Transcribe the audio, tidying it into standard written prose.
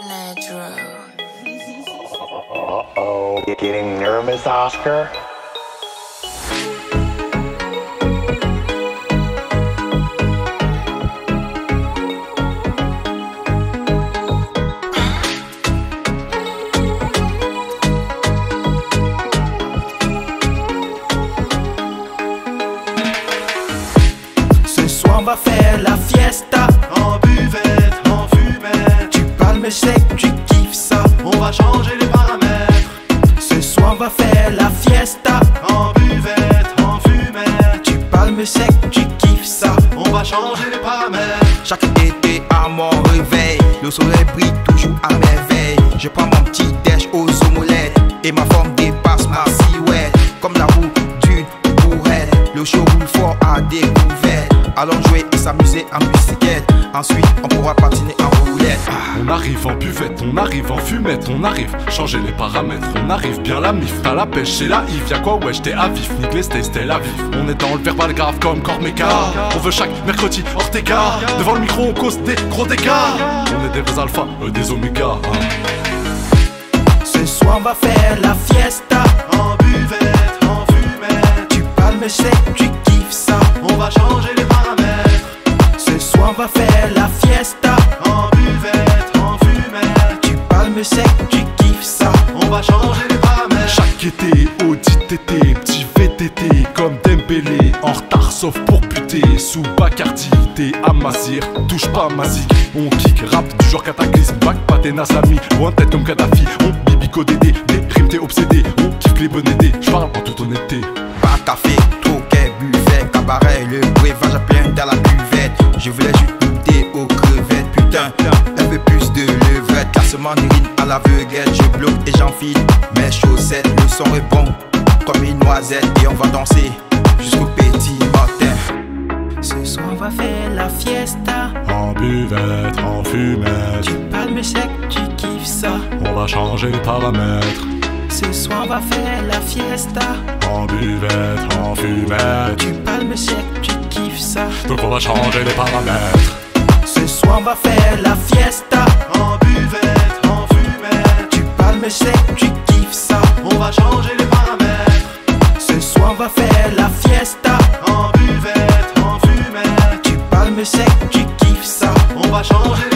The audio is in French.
Nedro. Uh-oh, you getting nervous, Oscar? Ce soir on va faire la fiesta. En buvette, en fumette. Tu parles mais c'est que tu kiffes ça. On va changer les paramètres. Ce soir on va faire la fiesta. En buvette, en fumette. Tu parles mais c'est que tu kiffes ça. On va changer les paramètres. Chaque été à mon réveil, le soleil brille toujours à merveille. Je prends mon petit déj aux omelettes et ma forme dépasse ma silhouette. Comme la roue d'une bourrette, le show roule fort à découvert. Allons jouer et s'amuser en bicyclette. Ensuite on pourra patiner en roulette. On arrive en buvette, on arrive en fumette, on arrive changer les paramètres, on arrive bien la mif. T'as la pêche chez la Yves, y'a quoi wesh t'es à vif, nique les stay la vif. On est dans le verbal grave comme Cormeca. On veut chaque mercredi Ortega. Devant le micro on cause des gros dégâts. On est des vrais alphas, des oméga. Ce soir on va faire la fiesta. En buvette, en fumette. Tu parles mais c'est que tu kiffes ça. On va changer les paramètres. Ce soir on va faire la fiesta. En buvette, en fumette. Tu parles mais c'est que tu kiffes ça. On va changer les paramètres. Chaque été, Audi TT, petit VTT comme Dembélé. En retard sauf pour buter, sous Bacardi, t'es à Mazir, touche pas à Mazik. On kick, rap du genre cataclysme, back pas des Nasami, loin de tête comme Kadhafi. On bibico dédé, des rimes t'es obsédé. On kiffe les bonnes idées, j'parle en toute honnêteté. Pas café, troquet, buffet, cabaret, le breuvage à plein dans la buvette. Je voulais juste goûter aux crevettes, putain, un peu plus de levrette. Classement d'urine à l'aveuglette, je bloque et j'enfile mes chaussettes. Le son est bon, comme une noisette. Et on va danser jusqu'au petit matin. Ce soir on va faire la fiesta. En buvette, en fumette. Tu parles mais c'est que tu kiffes ça. On va changer les paramètres. Ce soir on va faire la fiesta. En buvette, en fumette. Tu parles mais c'est que tu kiffes ça. Donc on va changer les paramètres. Ce soir on va faire la fiesta. En buvette, en fumette. Tu parles mais c'est que tu kiffes ça. On va changer les paramètres. Ce soir on va faire la fiesta. En buvette, en fumette. Tu parles mais c'est que tu kiffes ça. On va changer